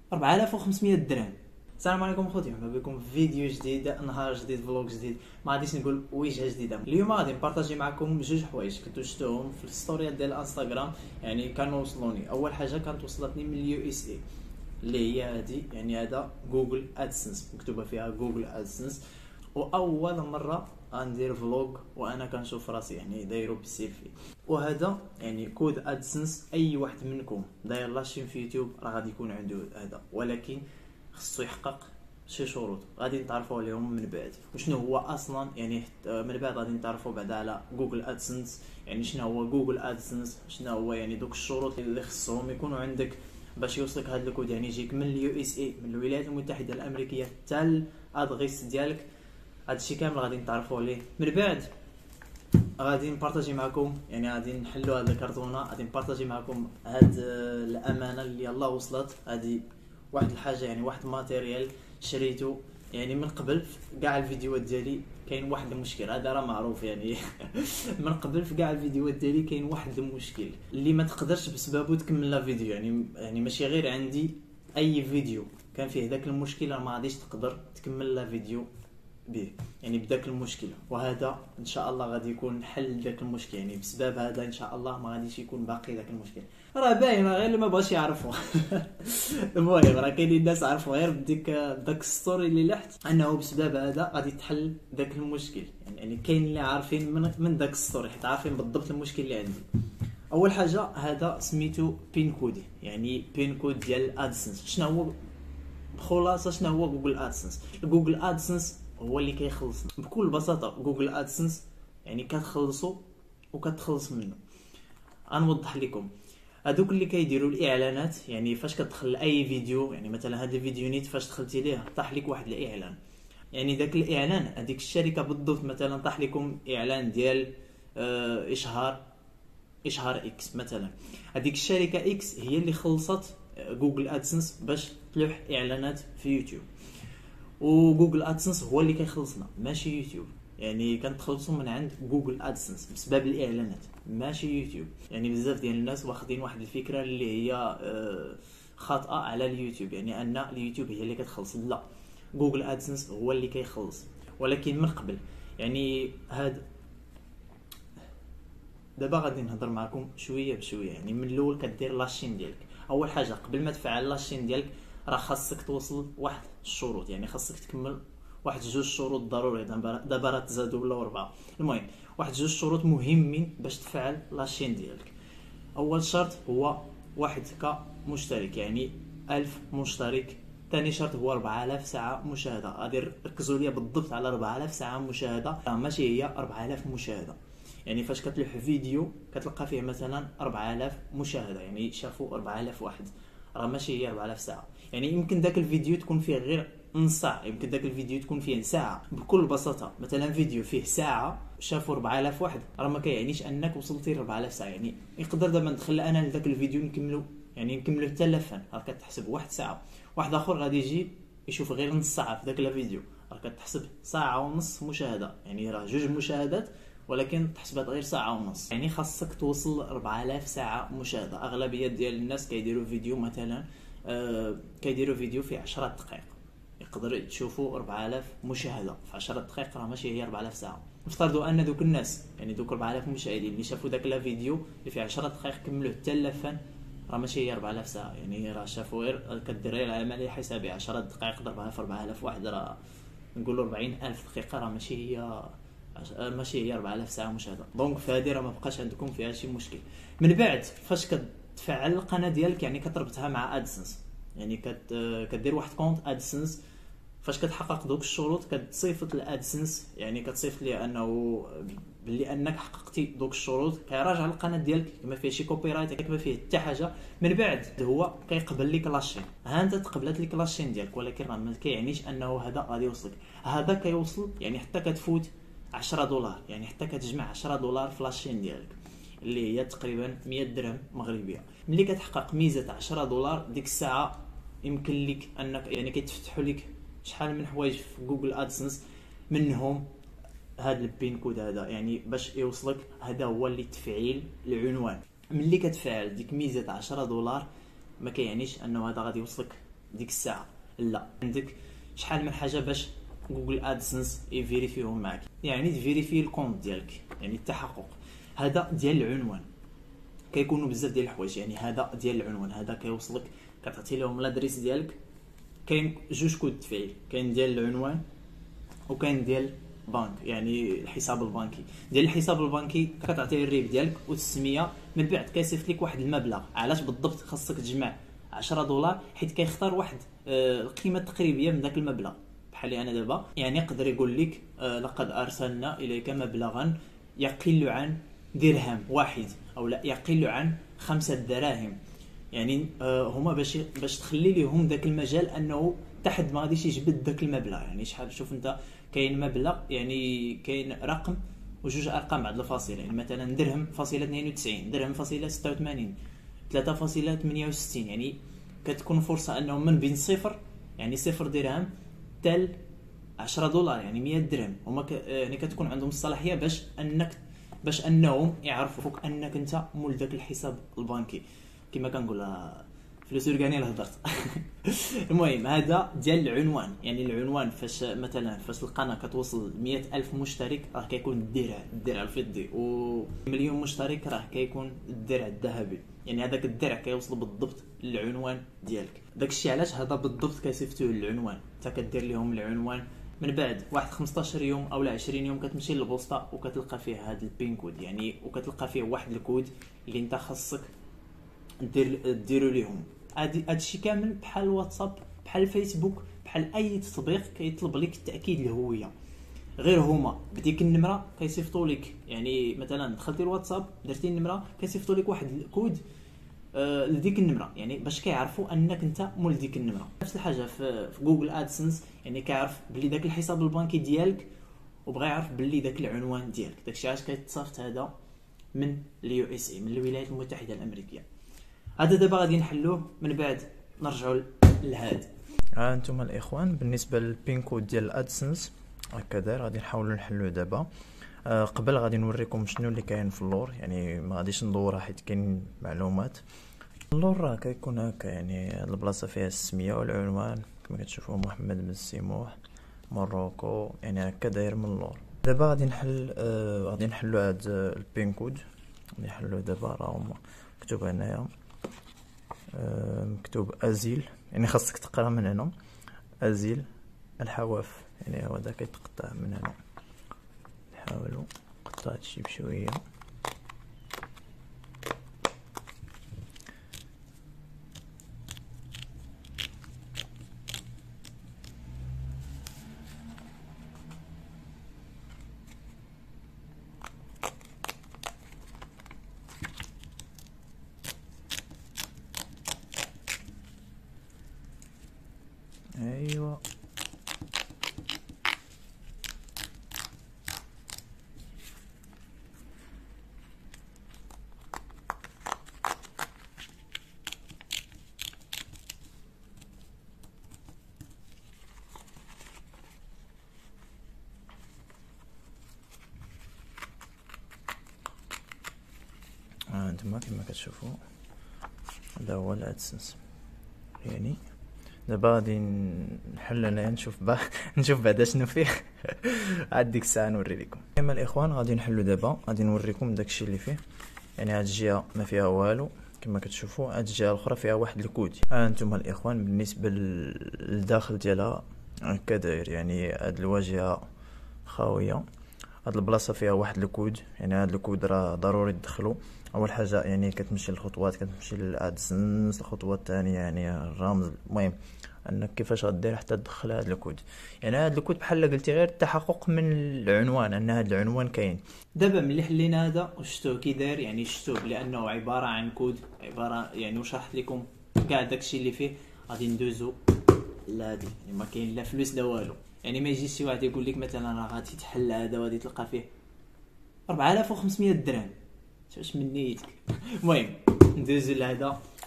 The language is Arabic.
4500 درهم. السلام عليكم خوتي، مرحبا بكم في فيديو جديد، نهار جديد، فلوق جديد. ما غاديش نقول وجهه جديده. اليوم غادي نبارطاجي معكم جوج حوايج كنتو شفتوهم في الستوريات ديال الانستغرام، يعني كانوا وصلوني. اول حاجه كانت وصلتني من اليو اس اي اللي هي هذه، يعني هذا جوجل ادسنس، مكتوبه فيها جوجل ادسنس. واول مره غندير فلوق وانا كنشوف راسي يعني دايرو بالسيلفي. وهذا يعني كود ادسنس، اي واحد منكم داير لاشين في يوتيوب راه غادي يكون عنده هذا، ولكن خصو يحقق شي شروط غادي نتعرفوا عليهم من بعد. وشنو هو اصلا يعني من بعد غادي نتعرفوا بعدا على جوجل ادسنس، يعني شنو هو جوجل ادسنس، شنو هو يعني دوك الشروط اللي خصهم يكونوا عندك باش يوصلك هذا الكود، يعني يجيك من اليو اس اي، من الولايات المتحده الامريكيه، حتى الادغيس ديالك. هادشي كامل غادي نتعرفوا عليه من بعد. غادي نبارطاجي معكم، يعني غادي نحلوا هاد الكرتونه، غادي نبارطاجي معكم هاد الامانه اللي يلاه وصلت. هادي واحد الحاجه، يعني واحد الماتيريال شريته يعني من قبل في كاع الفيديوهات ديالي. كاين واحد المشكل هذا راه معروف يعني من قبل في كاع الفيديوهات ديالي كاين واحد المشكل اللي ما تقدرش بسببه تكمل لا فيديو. يعني ماشي غير عندي، اي فيديو كان فيه داك المشكل ما غاديش تقدر تكمل لا فيديو به، يعني بداك المشكل. وهذا ان شاء الله غادي يكون حل داك المشكل، يعني بسبب هذا ان شاء الله ما غاديش يكون باقي داك المشكل. راه باين، غير اللي ما بغاش يعرفوا المهم راه كاينين الناس عرفوا غير بداك ستوري اللي لحت انه بسبب هذا غادي تحل داك المشكل. يعني كاين اللي عارفين من داك ستوري، حتى عارفين بالضبط المشكل اللي عندي. اول حاجه هذا سميتو بين كود، يعني بين كود ديال ادسنس. شنو هو بخلاصه؟ شنو هو جوجل ادسنس؟ جوجل ادسنس هو اللي كيخلصنا بكل بساطه. جوجل ادسنس يعني كتخلصوا وكتخلص منه. غنوضح لكم. هذوك اللي كيديروا الاعلانات، يعني فاش كتدخل اي فيديو، يعني مثلا هذا الفيديو نيت فاش دخلتي ليه طاح لك واحد الاعلان، يعني داك الاعلان هذيك الشركه بالضبط، مثلا طاح لكم اعلان ديال اشهار اكس مثلا. هذيك الشركه اكس هي اللي خلصت جوجل ادسنس باش تلوح اعلانات في يوتيوب. وجوجل ادسنس هو اللي كيخلصنا ماشي يوتيوب، يعني كنتخلصوا من عند جوجل ادسنس بسبب الاعلانات ماشي يوتيوب. يعني بزاف ديال الناس واخدين واحد الفكره اللي هي خاطئه على اليوتيوب، يعني ان اليوتيوب هي اللي كتخلص. لا، جوجل ادسنس هو اللي كيخلص. ولكن من قبل، يعني هاد دابا غادي نهضر معكم شويه بشويه. يعني من الاول كدير لاشين ديالك. اول حاجه قبل ما تفعل لاشين ديالك راه خاصك توصل واحد الشروط، يعني خاصك تكمل واحد جوج شروط ضروري. دابا راه تزادوا ولا 4. المهم واحد جوج شروط مهمين باش تفعل لاشين ديالك. اول شرط هو واحد كمشترك، يعني 1000 مشترك. ثاني شرط هو 4000 ساعه مشاهده. غادي ركزوا ليا بالضبط على 4000 ساعه مشاهده، ماشي هي 4000 مشاهده. يعني فاش كتلوح فيديو كتلقى فيه مثلا 4000 مشاهده، يعني شافوا 4000 واحد، راه ماشي هي 4000 ساعه. يعني يمكن داك الفيديو تكون فيه غير نص ساعه، يمكن داك الفيديو تكون فيه ساعه. بكل بساطه مثلا فيديو فيه ساعه شافوا 4000 واحد، راه ما كيعنيش انك وصلتي ل 4000 ساعه. يعني يقدر دابا ندخل انا لذاك الفيديو نكملو حتى لفان، راه كتحسب واحد ساعه. واحد اخر غادي يجي يشوف غير نص ساعه في داك الفيديو، راه كتحسب ساعه ونص مشاهده. يعني راه جوج مشاهدات ولكن تحسبات غير ساعه ونص. يعني خاصك توصل 4000 ساعه مشاهده. اغلبيه ديال الناس كيديروا فيديو مثلا كيديروا فيديو في 10 دقائق، يقدروا تشوفوا 4000 مشاهده في 10 دقائق، راه ماشي هي 4000 ساعه. نفترضوا ان دوك الناس، يعني دوك 4000 مشاهدين اللي شافوا داك الفيديو اللي في 10 دقائق كملوه حتى لفان، راه ماشي هي 4000 ساعه. يعني راه شافوا غير، كدير غير العمليه حسابيه 10 دقائق ضربها في 4000 واحد، راه نقولوا 40000 دقيقه، راه ماشي هي 4000 ساعه مشاهده. دونك في هذه راه ما بقاش عندكم فيها شي مشكل. من بعد فاش كتفعل القناه ديالك، يعني كتربطها مع ادسنس، يعني كدير واحد كونت ادسنس. فاش كتحقق دوك الشروط كتصيفط لادسنس، يعني كتصيفط ليه انه باللي انك حققتي دوك الشروط، كيراجع القناه ديالك ما فيها شي كوبي رايت، ما فيه حتى حاجه. من بعد هو كيقبل لك لاشين. ها انت تقبلت لك لاشين ديالك، ولكن راه ما كيعنيش انه هذا غادي يوصلك. هذا كيوصل يعني حتى كتفوت 10 دولار، يعني حتى كتجمع 10 دولار في لاشين ديالك اللي هي تقريبا 100 درهم مغربيه. ملي كتحقق ميزه 10 دولار ديك الساعه يمكن لك انك يعني كيتفتحوا لك شحال من حوايج في جوجل ادسنس، منهم هذا البين كود هذا. يعني باش يوصلك هذا هو اللي تفعيل العنوان. ملي كتفعل ديك ميزه 10 دولار ما كيعنيش انه هذا غادي يوصلك ديك الساعه. لا، عندك شحال من حاجه باش جوجل ادسنس يفيريفيهم معك، يعني تفيريفي الكونت ديالك، يعني التحقق. هذا ديال العنوان، كيكونوا بزاف ديال الحوايج. يعني هذا ديال العنوان، هذا كيوصلك كتعطي لهم لادريس ديالك. كاين جوج كود تفعيل، كاين ديال العنوان وكاين ديال بنك، يعني الحساب البنكي. ديال الحساب البنكي كتعطيه الريب ديالك والتسميه، من بعد كيصيفط لك واحد المبلغ. علاش بالضبط خاصك تجمع 10 دولار؟ حيت كيختار واحد القيمه التقريبيه من ذاك المبلغ. بحال انا دابا يعني يقدر يقول لك لقد ارسلنا اليك مبلغا يقل عن درهم واحد، او لا يقل عن 5 دراهم. يعني هما باش تخلي لهم ذاك المجال انه تحت ما غاديش يجبد ذاك المبلغ. يعني شحال، شوف انت، كاين مبلغ، يعني كاين رقم وجوج ارقام بعد الفاصله، يعني مثلا درهم فاصله 92، درهم فاصله 86، 3.68. يعني كتكون فرصه انه من بين صفر، يعني صفر درهم، تال 10 دولار، يعني 100 درهم. هما يعني كتكون عندهم الصلاحيه باش انهم يعرفوك انك انت مول ذاك الحساب البنكي. كما كنقولها فلوس ركاني هضرت. المهم هذا ديال العنوان. يعني العنوان فاش مثلا فاش القناه كتوصل 100,000 مشترك راه كيكون الدرع الفضي، ومليون مشترك راه كيكون الدرع الذهبي. يعني هذاك الدرع كيوصل بالضبط للعنوان ديالك. داكشي علاش هذا بالضبط كيصيفطوه للعنوان. انت كدير لهم العنوان، من بعد واحد 15 يوم او 20 يوم كتمشي للبوسطه وكتلقى فيه هذا البين كود، يعني وكتلقى فيه واحد الكود اللي انت خاصك ديروا ليهم. هادشي كامل بحال الواتساب، بحال الفيسبوك، بحال اي تطبيق كيطلب لك تاكيد الهويه. غير هما بديك النمره كيصيفطوا لك، يعني مثلا دخلتي الواتساب درتي النمره كيصيفطوا لك واحد الكود لديك النمره، يعني باش كيعرفوا انك انت مول ديك النمره. نفس الحاجه في جوجل ادسنس، يعني كيعرف بلي داك الحساب البنكي ديالك، وبغى يعرف بلي داك العنوان ديالك. داكشي علاش كيتصيفط هذا من اليو اس اي، من الولايات المتحده الامريكيه. هذا دابا غادي نحلوه، من بعد نرجعوا لهذا. انتم الاخوان بالنسبه للبين كود ديال الادسنس هكا داير، غادي نحاولوا نحلوه دابا. قبل غادي نوريكم شنو اللي كاين في اللور، يعني ما غاديش ندورها حيت كاين معلومات. اللور راه كيكون هكا، يعني البلاصه فيها السميه والعنوان كما كتشوفوا، محمد بن سموح موروكو، يعني هكا داير من اللور. دابا غادي نحلوا هاد البين كود، غادي نحلوه دابا. راه مكتوب هنايا، مكتوب ازيل، يعني خاصك تقرا من هنا ازيل الحواف، يعني هو هذا كيتقطع من هنا. نحاولوا نقطع هادشي بشويه. ايوه انتما كما كتشوفوا هذا هو الادسنس. يعني دابا غادي نحل انايا نشوف بعدا شنو فيه. عاد ديك الساعه نوري لكم. كما الاخوان غادي نحلو دابا، غادي نوريكم داكشي اللي فيه. يعني هاد الجهه ما فيها والو كما كتشوفوا، هاد الجهه الاخرى فيها واحد الكود. انتم الاخوان بالنسبه للداخل ديالها هكا داير، يعني هاد الواجهه خاويه، هاد البلاصه فيها واحد الكود. يعني هاد الكود راه ضروري تدخلو. اول حاجه يعني كتمشي للخطوات، كتمشي للادسنس. الخطوه الثانيه يعني الرمز. المهم انك كيفاش غدير حتى تدخل هذا الكود. يعني هذا الكود بحال قلتي غير التحقق من العنوان، ان هذا العنوان كاين. دابا ملي حلينا هذا وشفتوه كي داير، يعني شفتوه لانه عباره عن كود، عباره يعني وشرحت لكم كاع داكشي اللي فيه. غادي ندوزو لهادي، يعني ما كاين لا فلوس لا والو. يعني ما يجيش شي واحد يقول لك مثلا راه غادي تحل هذا وغادي تلقى فيه 4500 درهم، واش من نيتك. المهم ندوزو لهذا.